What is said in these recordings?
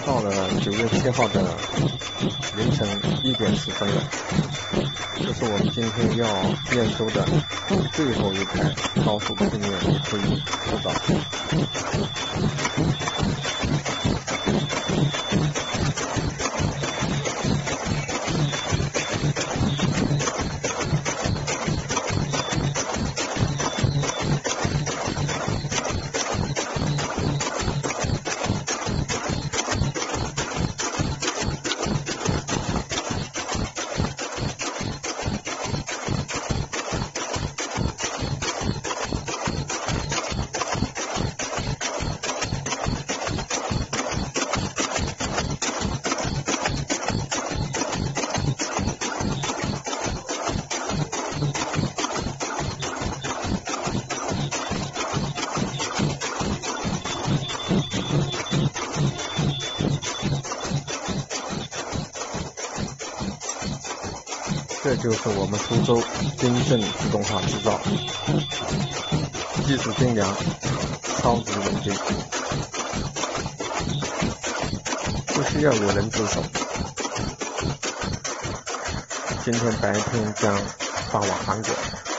到了9月7号的凌晨1点10分了，这是我们今天要验收的最后一台高速平面会议制造。这就是我们苏州精正自动化制造，技术精良，超级稳定，不需要有人值守。今天白天将发往韩国。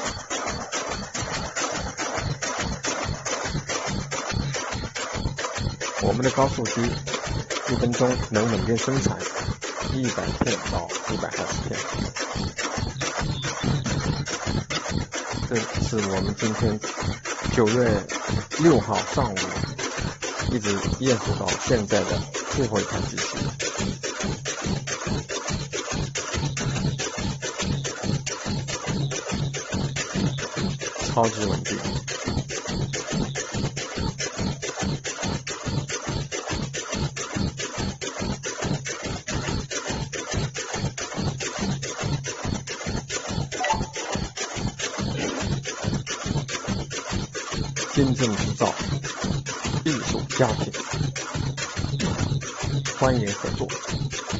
我们的高速机1分钟能稳定生产100片到120片。这是我们今天9月6号上午一直验收到现在的最后一台机器。超级稳定。精正制造，艺术家庭，欢迎合作。